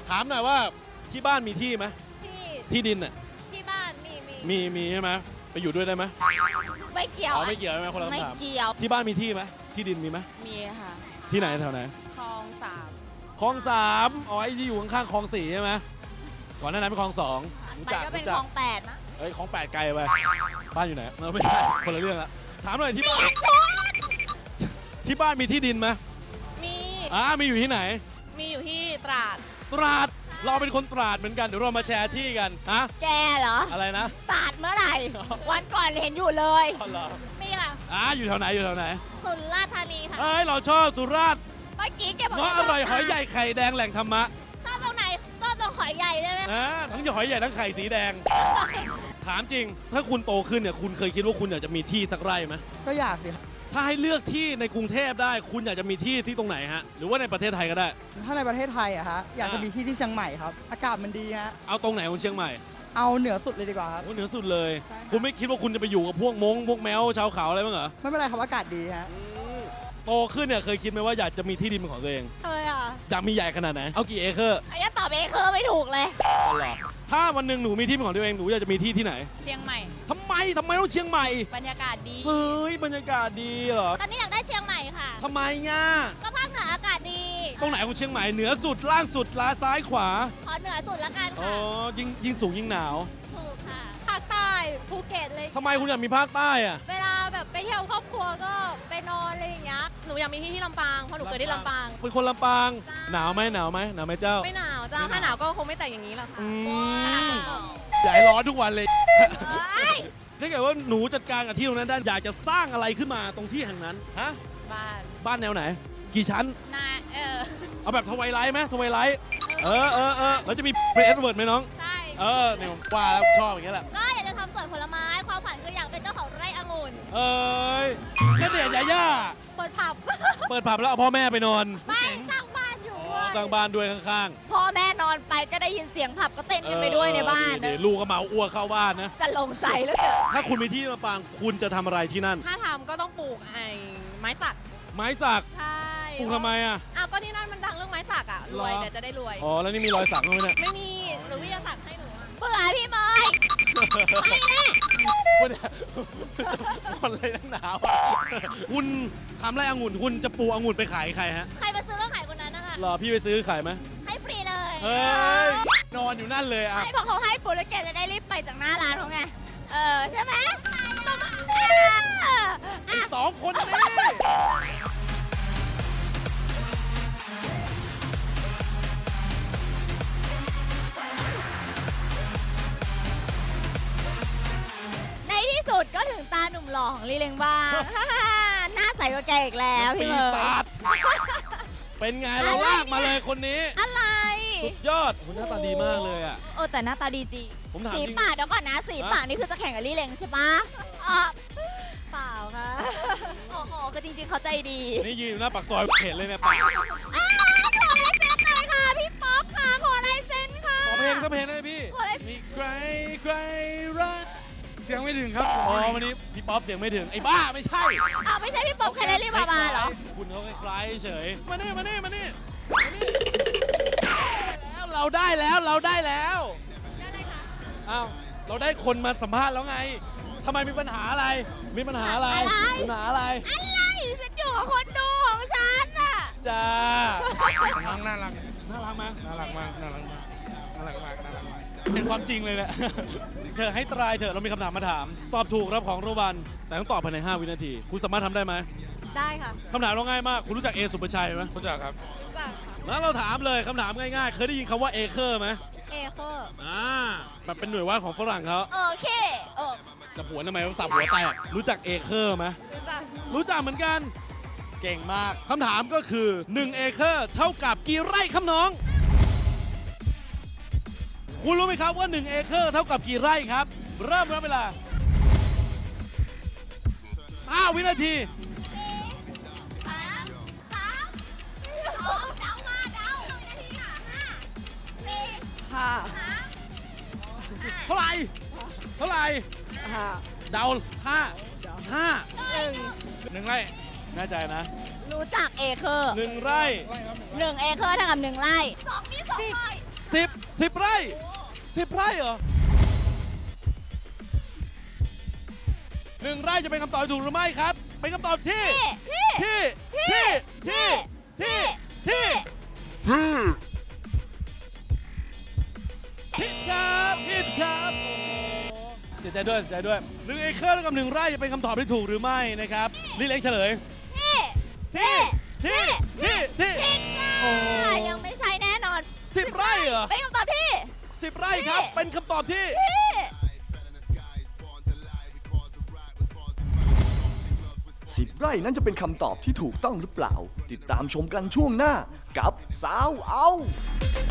ถามหน่อยว่าที่บ้านมีที่ไหมที่ดินน่ะที่บ้านมีใช่ไหมไปอยู่ด้วยได้ไหมไม่เกี่ยวไม่เกี่ยวใช่ไหมคนละคำถามไม่เกี่ยวที่บ้านมีที่ไหมที่ดินมีไหมมีค่ะที่ไหนแถวไหนคลอง 3 คลอง 3อ๋อไอ้ที่อยู่ข้างๆคลอง 4ใช่ไหมก่อนหน้านั้นเป็นคลอง 2 มันก็เป็นคลอง 8นะเอ้ยคลอง 8ไกลไปบ้านอยู่ไหนไม่ใช่คนละเรื่องละถามหน่อยที่บ้านที่บ้านมีที่ดินไหมมีอยู่ที่ไหนมีอยู่ที่ตราดเราเป็นคนตราดเหมือนกันเดี๋ยวเรามาแชร์ที่กันฮะแกเหรออะไรนะตราดเมื่อไหร่วันก่อนเห็นอยู่เลยมีค่ะอยู่แถวไหนสุราษฎร์ธานีค่ะเราชอบสุราษฎร์เมื่อกี้แกบอกว่าอร่อยหอยใหญ่ไข่แดงแหล่งธรรมะชอบตรงไหนชอบตรงหอยใหญ่ได้ไหมทั้งหอยใหญ่ทั้งไข่สีแดงถามจริงถ้าคุณโตขึ้นเนี่ยคุณเคยคิดว่าคุณอยากจะมีที่สักไร่ไหมก็อยากสิถ้าให้เลือกที่ในกรุงเทพได้คุณอยากจะมีที่ตรงไหนฮะหรือว่าในประเทศไทยก็ได้ถ้าในประเทศไทยอะฮะอยากจะมีที่เชียงใหม่ครับอากาศมันดีฮะเอาตรงไหนของเชียงใหม่เอาเหนือสุดเลยดีกว่าครับเหนือสุดเลยคุณไม่คิดว่าคุณจะไปอยู่กับพวกพวกแมวชาวเขาอะไรบ้างเหรอไม่เป็นไรครับอากาศดีฮะโตขึ้นเนี่ยเคยคิดไหมว่าอยากจะมีที่ดินเป็นของตัวเองเคยอยากมีใหญ่ขนาดไหนเอากี่เอเคอร์อย่าตอบเอเคอร์ไม่ถูกเลยถ้าวันหนึ่งหนูมีที่เป็นของตัวเองหนูอยากจะมีที่ไหนเชียงใหม่ทำไมต้องเชียงใหม่บรรยากาศดีเฮ้ยบรรยากาศดีเหรอตอนนี้อยากได้เชียงใหม่ค่ะทำไมง่ะก็ภาคเหนืออากาศดีตรงไหนของเชียงใหม่เหนือสุดล่างสุดซ้ายขวาขอเหนือสุดละกันค่ะยิ่งสูงยิ่งหนาวถูกค่ะภาคใต้ภูเก็ตเลยทำไมคุณอยากมีภาคใต้อะเวลาแบบไปเที่ยวครอบครัวก็ไปนอนอะไรอย่างเงี้ยหนูอยากมีที่ลำปางเพราะหนูเกิดที่ลำปางเป็นคนลำปางหนาวไหมเจ้าไม่หนาวจ้าถ้าหนาวก็คงไม่แต่งอย่างนี้หรอกค่ะอย่าให้ร้อนทุกวันเลยถ้าเกิดว่าหนูจัดการกับที่ตรงนั้นได้อยากจะสร้างอะไรขึ้นมาตรงที่แห่งนั้นฮะบ้านแนวไหนกี่ชั้นเอาแบบทวายไลท์ไหมทวายไลท์แล้วจะมีเป็นเอ็ดเวิร์ดไหมน้องใช่เนี่ยผมว่าแล้วชอบอย่างเงี้ยแหละก็อยากจะทำสวนผลไม้ความฝันคืออยากเป็นเจ้าของไร่องุ่นนั่นเด็ดยาย่าเปิดผับแล้วเอาพ่อแม่ไปนอนไม่สร้างบ้านอยู่สร้างบ้านด้วยข้างๆพ่อแม่นอนไปก็ได้ยินเสียงผับก็เต้นกันไปด้วยในบ้านลูกก็เมาอ้วกเข้าบ้านนะจะลงใส่แล้วถ้าคุณมีที่ลำปางคุณจะทำอะไรที่นั่นถ้าทำก็ต้องปลูกไม้สักใช่ปลูกทำไมก็ที่นั่นมันดังเรื่องไม้สักรวยแต่จะได้รวยแล้วนี่มีรอยสักไหมเนี่ยไม่มีหรือพี่จะสักให้หนูเบื่อพี่บอยไปแล้วคนเลยหนาวคุณทำไรองุ่นคุณจะปลูกองุ่นไปขายใครฮะใครมาซื้อก็ขายคนนั้นนะคะพี่ไปซื้อขายไหมให้ฟรีเลยนอนอยู่นั่นเลยให้พอเขาให้ปุ๊บแล้วแกจะได้รีบไปจากหน้าร้านเขาไงใช่ไหม 2 คนนี้สุดก็ถึงตาหนุ่มหล่อของลีเลงบ้างหน้าใสกว่าแกอีกแล้วพี่เมย์เป็นไงเราลากมาเลยคนนี้อะไรสุดยอดหน้าตาดีมากเลยแต่หน้าตาดีจริงผมถามสีปากเดี๋ยวก่อนนะสีปากนี่คือจะแข่งกับลีเลงใช่ปะเปล่าค่ะโอ้โหก็จริงๆเขาใจดีนี่ยืนหน้าปากซอยเห็นเลยเนี่ยปากขอลายเซ็นหน่อยค่ะพี่ป๊อปค่ะขอลายเซ็นค่ะขอเพลงสักเพลงได้พี่มีใครรักเสียงไม่ถึงครับวันนี้พี่ป๊อปเสียงไม่ถึงไอ้บ้าไม่ใช่ไม่ใช่พี่ป๊อปแคลรี่บาบาเหรอคุณเขาคล้ายเฉยมานี่เราได้แล้วได้อะไรคะเราได้คนมาสัมภาษณ์แล้วไงทำไมมีปัญหาอะไรฉันอยู่กับคนดูของฉันจ้าน่ารักมากเป็นความจริงเลยแหละเธอให้ตรายเถอะเรามีคำถามมาถามตอบถูกรับของรางวัลแต่ต้องตอบภายใน5 วินาทีคุณสามารถทำได้ไหมได้ค่ะคำถามเราง่ายมากคุณรู้จักเอสุปชัยไหมรู้จักครับรู้จักแล้วเราถามเลยคำถามง่ายๆเคยได้ยินคำว่าเอเคอร์ไหมเอเคอร์แบบเป็นหน่วยวัดของฝรั่งเขาโอเคสับหัวทำไมสับหัวแตกรู้จักเอเคอร์ไหมรู้จักเหมือนกันเก่งมากคำถามก็คือ1 เอเคอร์เท่ากับกี่ไร่ครับน้องคุณรู้ไหมครับว่า1 เอเคอร์เท่ากับกี่ไร่ครับเริ่มเวลา5 วินาทีเท่าไหร่เดา1 ไร่แน่ใจนะรู้จักเอเคอร์ 1 ไร่ 1 เอเคอร์เท่ากับ1 ไร่2 นี่2 ไร่ 10 ไร่ 10 ไร่เหรอ 1 ไร่จะเป็นคำตอบที่ถูกหรือไม่ครับ เป็นคำตอบที่ผิดครับผิดครับเสียใจด้วย1 เอเคอร์กับ 1 ไร่จะเป็นคำตอบที่ถูกหรือไม่นะครับลี่เล้งเฉลยที่โอ้ยังไม่ใช่แน่นอน 10 ไร่เหรอเป็นคำตอบที่ 10 ไร่ครับ เป็นคำตอบที่ 10 ไร่นั้นจะเป็นคำตอบที่ถูกต้องหรือเปล่า ติดตามชมกันช่วงหน้ากับสาวเอา